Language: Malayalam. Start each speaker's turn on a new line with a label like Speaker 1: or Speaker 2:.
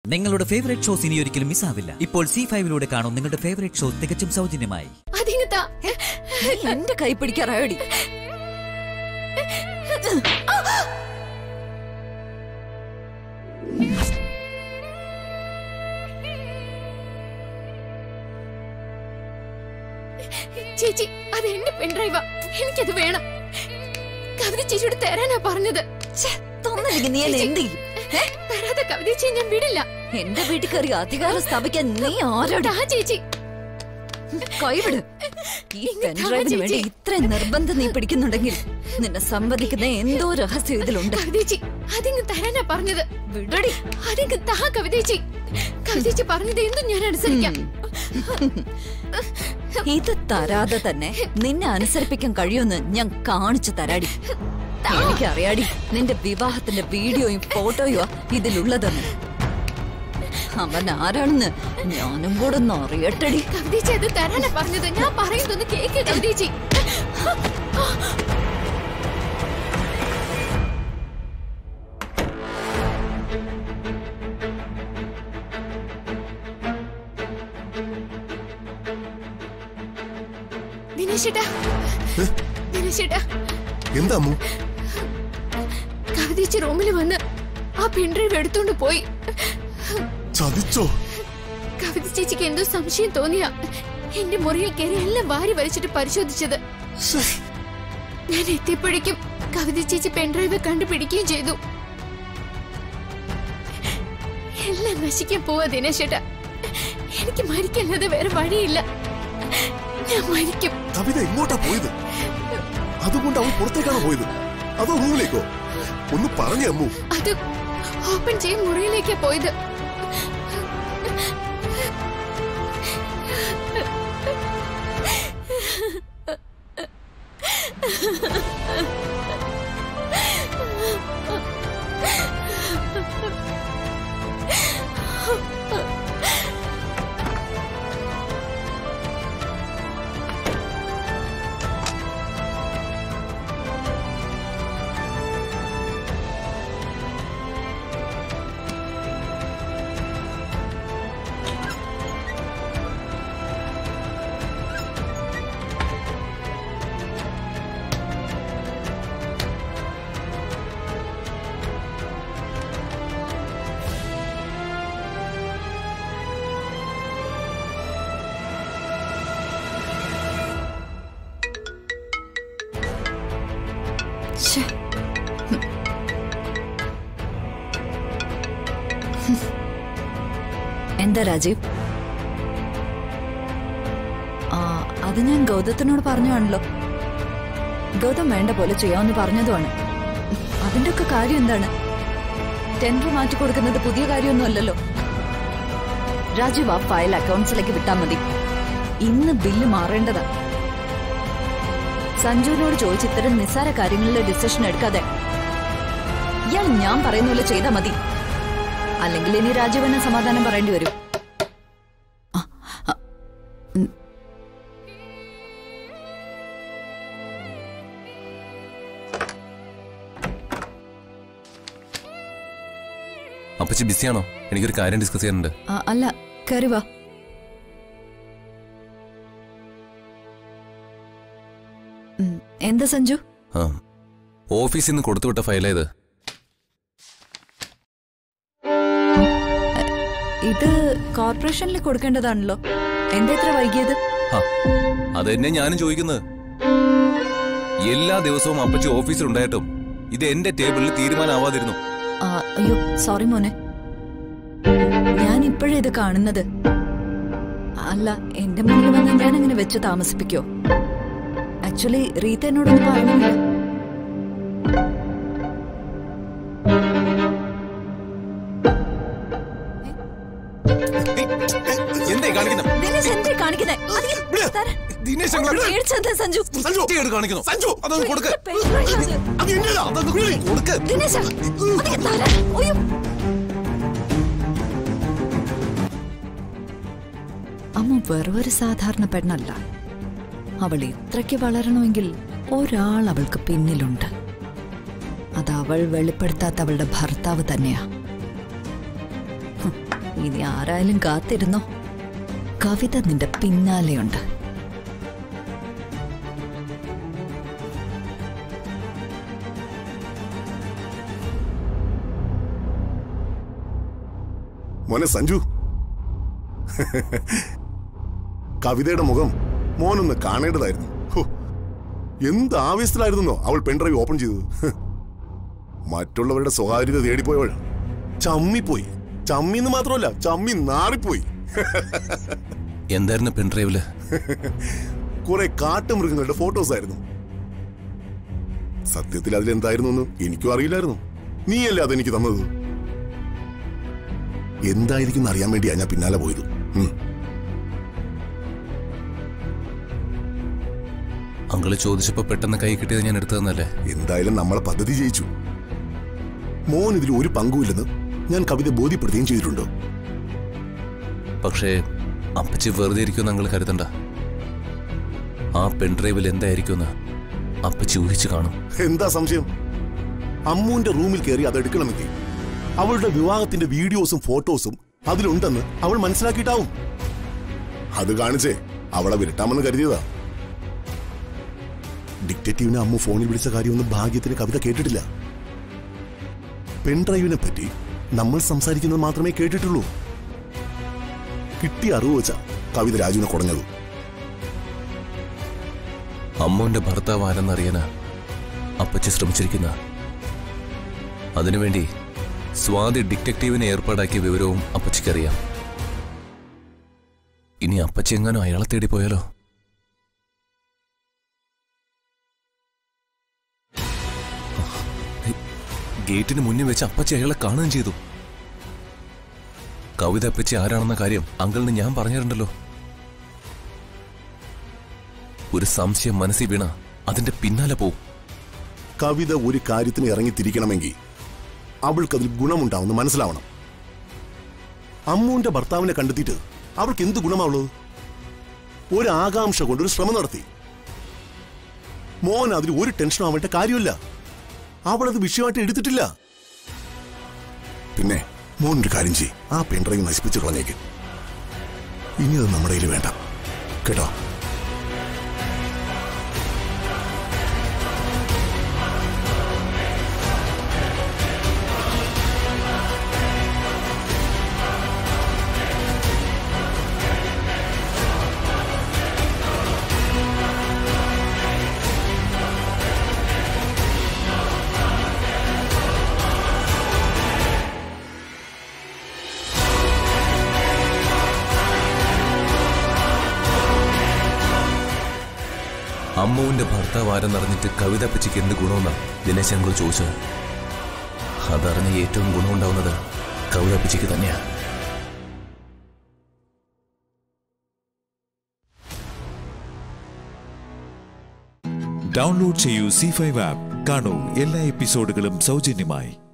Speaker 1: നിങ്ങളുടെ ഫേവറേറ്റ് ഷോസ് ഇനി ഒരിക്കലും മിസ്സാവില്ല. ഇപ്പോൾ C5 കാണും നിങ്ങളുടെ ഫേവറേറ്റ് ഷോ തികച്ചും സൗജന്യമായി.
Speaker 2: എന്റെ കൈ പിടിക്കാറായോടി.
Speaker 3: ചേച്ചി, അത് എന്റെ പെൺഡ്രൈവാ. എനിക്കത് വേണം. കവിത ചേച്ചിയോട് തരാനാ പറഞ്ഞത്. തരാതെ കവിത ചേച്ചി ഞാൻ വിടില്ല.
Speaker 2: എന്റെ വീട്ടിൽ കയറി അധികാരം സ്ഥാപിക്കാൻ നീ ആരോടാ?
Speaker 3: ചേച്ചി
Speaker 2: കൈവിട്. ഈ പെൺഡ്രൈവിന് വേണ്ടി ഇത്ര നിർബന്ധം നീ പിടിക്കുന്നുണ്ടെങ്കിൽ നിന്നെ സംവദിക്കുന്ന എന്തോ രഹസ്യം ഇതിലുണ്ട്.
Speaker 3: കവിതേച്ചി അതിങ്ങ് തരാനാ പറഞ്ഞത്.
Speaker 2: വിടടി.
Speaker 3: അതിങ്ങ് താ കവിതേച്ചി. കവിതേച്ചി പറഞ്ഞത് എന്തും ഞാൻ അനുസരിക്കാം.
Speaker 2: ഇത് തരാതെ തന്നെ നിന്നെ അനുസരിപ്പിക്കാൻ കഴിയുമെന്ന് ഞാൻ കാണിച്ചു തരാടി. എനിക്കറിയാടി നിന്റെ വിവാഹത്തിന്റെ വീഡിയോയും ഫോട്ടോയോ ഇതിലുള്ളതെന്ന്. അവൻ ആരാണെന്ന് ഞാനും കൂടെ ഒന്ന് അറിയട്ടടി.
Speaker 3: കവിതേച്ചി അത് തരാനാ പറഞ്ഞത്. ഞാൻ പറയുന്നൊന്ന് കേക്ക് കവിതേച്ചി.
Speaker 4: എന്താ
Speaker 3: കവിതേച്ചി റൂമിൽ വന്ന് ആ പെൺഡ്രൈവ് എടുത്തോണ്ട് പോയി.
Speaker 4: ചതിച്ചോ?
Speaker 3: കവിത ചേച്ചിക്ക് എന്തോ സംശയം തോന്നിയ എന്റെ മുറിയിൽ കയറി എല്ലാം വാരി വലിച്ചിട്ട് പരിശോധിച്ചത്. ഞാൻ എത്തിയപ്പോഴേക്കും കവിത ചേച്ചി പെൺഡ്രൈവ് കണ്ടുപിടിക്കുകയും ചെയ്തു. എല്ലാം നശിക്കാൻ പോവാ ദിനേശേട്ടാ. എനിക്ക് മരിക്കല്ലാതെ വേറെ വഴിയില്ല. ഞാൻ മരിക്കും.
Speaker 4: കവിത എങ്ങോട്ടാ പോയത്? അതുകൊണ്ട് അവൾ പുറത്തേക്കാണോ പോയത്, അതോ റൂമിലേക്കോ? ഒന്ന് പറഞ്ഞു അമ്മു.
Speaker 3: അത് ഓപ്പൺ ചെയ്യും മുറിയിലേക്കാ പോയത്.
Speaker 2: എന്താ രാജീവ്? അത് ഞാൻ ഗൗതത്തിനോട് പറഞ്ഞാണല്ലോ. ഗൗതം വേണ്ട പോലെ ചെയ്യാമെന്ന് പറഞ്ഞതുമാണ്. അതിന്റെ ഒക്കെ കാര്യം എന്താണ്? ടെൻഡർ മാറ്റി കൊടുക്കുന്നത് പുതിയ കാര്യമൊന്നും അല്ലല്ലോ. രാജീവ് ആ ഫയൽ അക്കൗണ്ട്സിലേക്ക് വിട്ടാൽ മതി. ഇന്ന് ബില്ല് മാറേണ്ടതാ. സഞ്ജുവിനോട് ചോദിച്ച് ഇത്തരം നിസ്സാര കാര്യങ്ങളിലെ ഡിസിഷൻ എടുക്കാതെ ഇയാൾ ഞാൻ പറയുന്ന പോലെ ചെയ്താൽ മതി. അല്ലെങ്കിൽ ഇനി രാജീവനെ സമാധാനം പറയേണ്ടി വരും.
Speaker 5: അപ്പച്ചി ബിസിയാണോ? എനിക്കൊരു കാര്യം ഡിസ്കസ് ചെയ്യാനുണ്ട്.
Speaker 2: അല്ല, കയറി വാ. എന്താ സഞ്ജു?
Speaker 5: ഓഫീസിൽ നിന്ന് കൊടുത്തുവിട്ട ഫയലേത്?
Speaker 2: ഇത് കോർപ്പറേഷനിൽ കൊടുക്കേണ്ടതാണല്ലോ. എന്താ ഇത്ര വൈകിയത്?
Speaker 5: അതെന്നെ ഞാനും ചോദിക്കുന്നത്. എല്ലാ ദിവസവും അപ്പച്ചി ഓഫീസിലുണ്ടായിട്ടും ഇത് എന്റെ ടേബിളിൽ തീരുമാനമാവാതിരുന്നു.
Speaker 2: അയ്യോ സോറി മോനെ, ഞാൻ ഇപ്പോഴേ ഇത് കാണുന്നത്. അല്ല, എന്റെ മുന്നിൽ വന്ന് ഞാൻ അങ്ങനെ വെച്ച് താമസിപ്പിക്കോ? ആക്ച്വലി റീത്ത എന്നോടൊന്നും പറഞ്ഞില്ല. അമ്മ വെറൊരു സാധാരണ പെണ്ണല്ല. അവൾ ഇത്രയ്ക്ക് വളരണമെങ്കിൽ ഒരാൾ അവൾക്ക് പിന്നിലുണ്ട്. അത് അവൾ വെളിപ്പെടുത്താത്ത അവളുടെ ഭർത്താവ് തന്നെയാ. ഇനി ആരായാലും കാത്തിരുന്നോ, കവിത നിന്റെ പിന്നാലെയുണ്ട്.
Speaker 4: മോനെ സഞ്ജു, കവിതയുടെ മുഖം മോനൊന്ന് കാണേണ്ടതായിരുന്നു. എന്ത് ആവേശത്തിലായിരുന്നോ അവൾ പെൺഡ്രൈവ് ഓപ്പൺ ചെയ്തത്. മറ്റുള്ളവരുടെ സ്വകാര്യത തേടിപ്പോയവൾ ചമ്മിപ്പോയി. ചമ്മിന്ന് മാത്രമല്ല, ചമ്മി നാറിപ്പോയി.
Speaker 5: എന്തായിരുന്നു പെൺഡ്രൈവില്?
Speaker 4: കുറെ കാട്ടുമൃഗങ്ങളുടെ ഫോട്ടോസ് ആയിരുന്നു. സത്യത്തിൽ അതിലെന്തായിരുന്നു എന്ന് എനിക്കും അറിയില്ലായിരുന്നു. നീയല്ലേ അതെനിക്ക് തന്നത്. എന്തായിരിക്കും അറിയാൻ വേണ്ടിയാ ഞാൻ പിന്നാലെ പോയത്.
Speaker 5: അങ്കിള് ചോദിച്ചപ്പോ പെട്ടെന്ന് കൈ കിട്ടിയത് ഞാൻ എടുത്തതെന്നല്ലേ?
Speaker 4: എന്തായാലും നമ്മളെ പദ്ധതി ജയിച്ചു. മോൻ ഇതിൽ ഒരു പങ്കുമില്ലെന്ന് ഞാൻ കവിത ബോധ്യപ്പെടുത്തുകയും ചെയ്തിട്ടുണ്ട്.
Speaker 5: പക്ഷേ അപ്പച്ചി വെറുതെ ഇരിക്കുമെന്ന് അങ്കിള് കരുതണ്ട. ആ പെൺഡ്രൈവിൽ എന്തായിരിക്കുമെന്ന് അപ്പച്ചി ഊഹിച്ചു കാണും.
Speaker 4: എന്താ സംശയം? അമ്മൂന്റെ റൂമിൽ കയറി അതെടുക്കണമെങ്കിൽ അവളുടെ വിവാഹത്തിന്റെ വീഡിയോസും ഫോട്ടോസും അതിലുണ്ടെന്ന് അവൾ മനസ്സിലാക്കിയിട്ടാവും. അത് കാണിച്ചേ അവളെ വിരട്ടാമെന്ന് കരുതിയതാ. ഡിക്റ്റേറ്റീവിനെ അമ്മ ഫോണിൽ വിളിച്ച കാര്യമൊന്നും ഭാഗ്യത്തിന് കവിത കേട്ടിട്ടില്ല. പെൺഡ്രൈവിനെ പറ്റി നമ്മൾ സംസാരിക്കുന്നത് മാത്രമേ കേട്ടിട്ടുള്ളൂ. കിട്ടിയ അറിവ് വെച്ചാ കവിത രാജുവിനെ കുടഞ്ഞത്.
Speaker 5: അമ്മൂന്റെ ഭർത്താവ് ആരെന്നറിയാനാ അപ്പച്ചി ശ്രമിച്ചിരിക്കുന്ന. അതിനുവേണ്ടി സ്വാതി ഡിറ്റക്റ്റീവിനെ ഏർപ്പാടാക്കിയ വിവരവും അപ്പച്ചിക്കറിയാം. ഇനി അപ്പച്ചി എങ്ങാനും അയാളെ തേടി പോയാലോ? ഗേറ്റിന് മുന്നിൽ വെച്ച് അപ്പച്ചി അയാളെ കാണുകയും ചെയ്തു. കവിത അപ്പച്ചി ആരാണെന്ന കാര്യം അങ്കിളിന് ഞാൻ പറഞ്ഞിട്ടുണ്ടല്ലോ. ഒരു സംശയം മനസ്സിൽ വീണ അതിന്റെ പിന്നാലെ പോവും.
Speaker 4: കവിത ഒരു കാര്യത്തിന് ഇറങ്ങിത്തിരിക്കണമെങ്കിൽ അവൾക്കതിൽ ഗുണമുണ്ടാവുന്ന മനസ്സിലാവണം. അമ്മൂന്റെ ഭർത്താവിനെ കണ്ടെത്തിയിട്ട് അവൾക്ക് എന്ത് ഗുണമാവുള്ളത്? ഒരു ആകാംക്ഷ കൊണ്ടൊരു ശ്രമം നടത്തി. മോൻ അതിൽ ഒരു ടെൻഷൻ ആവേണ്ട കാര്യമില്ല. അവളത് വിഷയമായിട്ട് എടുത്തിട്ടില്ല. പിന്നെ മോൻ ഒരു കാര്യം ചെയ്യ്, ആ പെൺഡ്രൈവ് നശിപ്പിച്ചു കളഞ്ഞേക്ക്. ഇനി അത് നമ്മുടെ കയ്യിൽ വേണ്ട കേട്ടോ.
Speaker 5: അമ്മുവിന്റെ ഭർത്താവ് ആരെന്നറിഞ്ഞിട്ട് കവിത അപ്പച്ചിക്ക് എന്ത് ഗുണമെന്നാ ദിനേശ് അങ്കിൾ ചോദിച്ചത്. അതറിഞ്ഞ് ഏറ്റവും ഗുണമുണ്ടാവുന്നത് കവിത അപ്പച്ചിക്ക് തന്നെയാ.
Speaker 6: ഡൗൺലോഡ് ചെയ്യൂ C5 ആപ്പ്. കാണൂ എല്ലാ എപ്പിസോഡുകളും സൗജന്യമായി.